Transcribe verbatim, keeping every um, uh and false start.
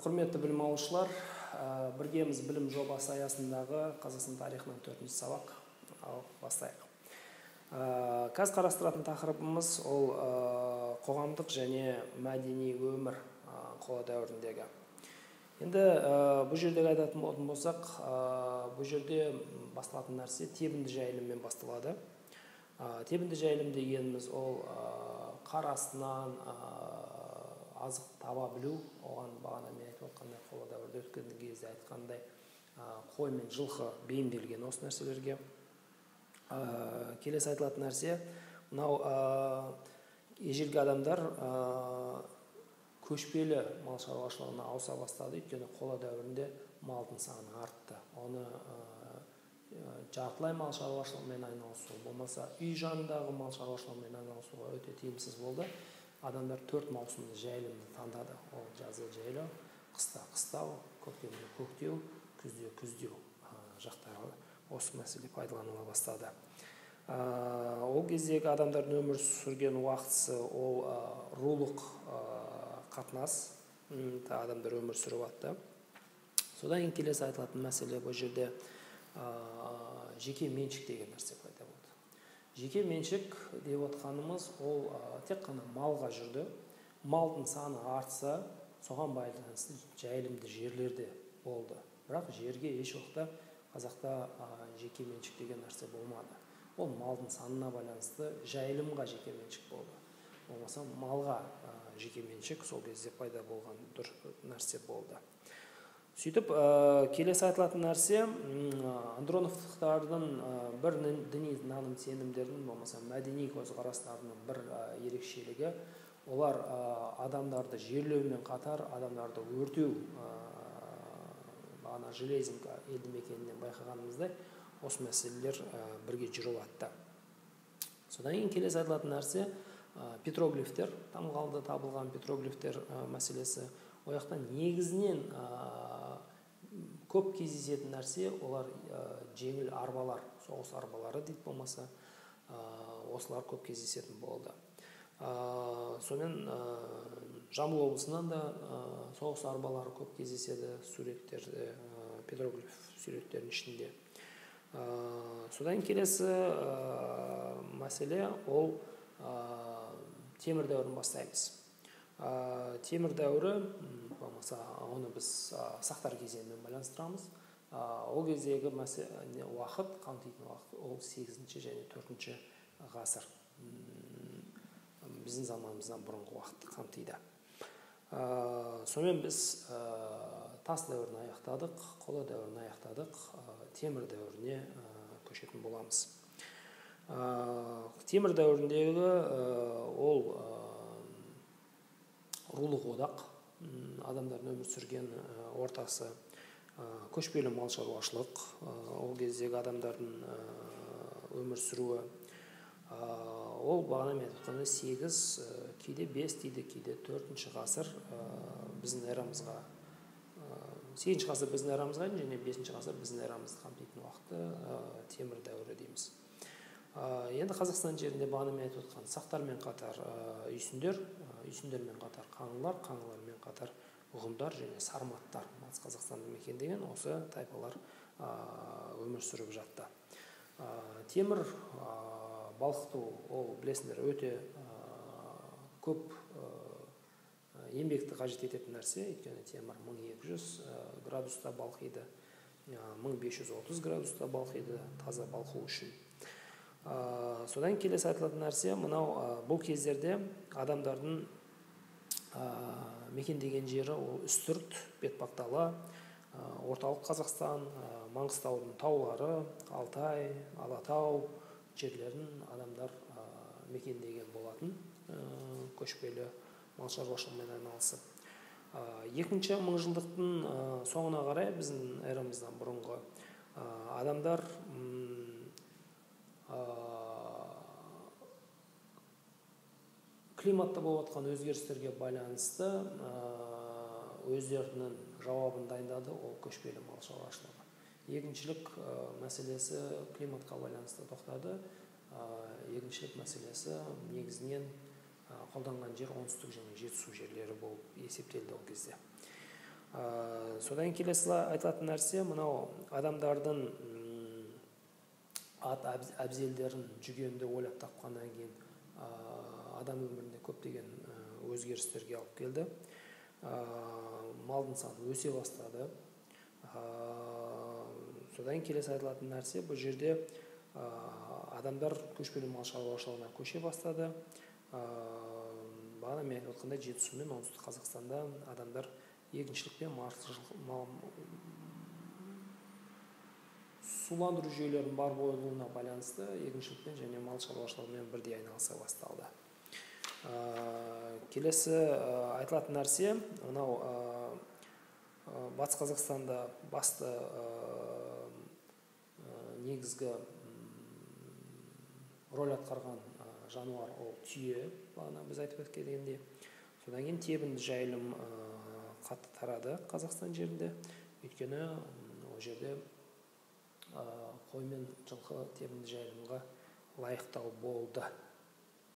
Құрметті білім алушылар, біргеміз білім жобасы аясындағы Қазақстан тарихынан төртінші сабақ бастайық. Қазір қарастыратын тақырыбымыз ол қоғамдық және мәдени өмір қола дәуіріндегі. Енді бұл жердегі айтатын болатын болсақ, бұл жерде басталатын нәрсе тебінді жайылыммен басталады. Тебінді жайылым дегеніміз ол қар астынан азық таба білу, оған бағана мен айтып отқандай қола дәуірде өткен кезде айтқандай қой мен жылқы бейімделген осы нәрселерге. Келесі айтылатын нәрсе, мынау ежелгі адамдар көшпелі мал шаруашылығына ауыса бастады, өйткені қола дәуірінде малдың саны артты. Оны жартылай мал шаруашылығымен айналысу, болмаса үй жанындағы мал шаруашылығымен айналысуға өте тиімсіз болды. Адамдар төрт маусымды жайылымды таңдады. Ол жазда жайлау, қыста қыстау, көктемде көктеу, күзде күздеу жақтары осы мәселе пайдаланыла бастады. Ол кездегі адамдардың өмір сүрген уақытысы ол рулық қатынас, адамдар өмір сүріп атты. Содан кейін келесі айтылатын мәселе бұл жерде жеке меншік деген нәрсе пайда болды. Жеке меншік деп отқанымыз ол тек қана малға жүрді. Малдың саны артса, соған байланысты жайылымды жерлерде болды. Бірақ жерге еш уақытта қазақта жеке меншік деген нәрсе болмады. Ол малдың санына байланысты жайылымға жеке меншік болды. Болмаса малға жеке меншік сол кезде пайда болған бір нәрсе болды. Сөйтіп, келесі айтылатын нәрсе, андроновтықтардың бір діни наным сенімдердің, болмаса мәдени көзқарастарының бір ерекшелігі, олар адамдарды жерлеумен қатар, адамдарды өртеу, бағана Железинка елді мекенінен байқағанымыздай, осы мәселелер бірге жүріп атты. Содан кейін келесі айтылатын нәрсе, петроглифтер, тамғалды табылған петроглифтер мәселесі. Ояқтан негізінен көп кездесетін нәрсе, олар жеңіл арбалар, соғыс арбалары дейді, болмаса осылар көп кездесетін болды. Сонымен Жамбыл облысынан да соғыс арбалары көп кездеседі суреттерде, петроглиф суреттерінің ішінде. Содан келесі мәселе ол темір дәуірін бастаймыз. Темір дәуірі, болмаса оны біз сақтар кезеңімен байланыстырамыз. Ол кездегі уақыт, қамтитын уақыт, ол сегізінші және төртінші ғасыр. Біздің заманымыздан бұрынғы уақытты қамтиды. Сонымен біз тас дәуірін аяқтадық, қола дәуірін аяқтадық, темір дәуіріне көшетін боламыз. Темір дәуіріндегі ол рулық одақ, адамдардың өмір сүрген ортасы, көшпелі мал шаруашылық, ол кездегі адамдардың өмір сүруі, ол бағана мен айтқандай сегіз, кейде бес дейді, кейде төртінші ғасыр біздің эрамызға, сегізінші ғасыр біздің эрамызға, және бесінші ғасыр біздің эрамызды қамтитын уақытты темір дәуірі дейміз. Енді Қазақстан жерінде бағана мен айтып отқан сақтармен қатар үйсіндер, үйсіндермен қатар қаңлылар, қаңлылармен қатар ғұндар және сарматтар, Батыс Қазақстанды мекендеген осы тайпалар өмір сүріп жатты. Темір балқыту, ол білесіңдер, өте көп еңбекті қажет ететін нәрсе, өйткені темір мың екі жүз градуста балқиды, мың бес жүз отыз градуста балқиды таза балқу үшін. Содан келесі айтылатын нәрсе, мынау бұл кездерде адамдардың мекендеген жері ол үстірт, бетпақдала, орталық Қазақстан, Маңғыстаудың таулары, Алтай, Алатау жерлерін адамдар мекендеген болатын, көшпелі мал шаруашылығымен айналысып. Екінші мыңжылдықтың соңына қарай біздің эрамыздан бұрынғы адамдар климатта болып жатқан өзгерістерге байланысты өздерінің жауабын дайындады, ол көшпелі мал шаруашылығы. Егіншілік мәселесі климатқа байланысты тоқтады. Егіншілік мәселесі негізінен қолданған жер оңтүстік және жетісу жерлері болып есептелді ол кезде. Содан келесі айтылатын нәрсе мынау адамдардың ат әбзелдерін жүгенді ойлап тапқаннан кейін адам өмірінде көптеген өзгерістерге алып келді. Малдың саны өсе бастады. Содан келесі айтылатын нәрсе бұл жерде адамдар көшпелі мал шаруашылығына көше бастады. Бағана мен айтқандай Жетісу мен оңтүстік Қазақстанда адамдар егіншілікпен суландыру жүйелерінің бар болуына байланысты егіншілікпен және мал шаруашылығымен бірдей айналыса басталды. Келесі айтылатын нәрсе мынау Батыс Қазақстанда басты негізгі роль атқарған жануар ол түйе, бағана біз айтып өткендей. Содан кейін тебінді жайылым қатты тарады Қазақстан жерінде. Өйткені ол жерде қой мен жылқы тебінді жайылымға лайықтау болды.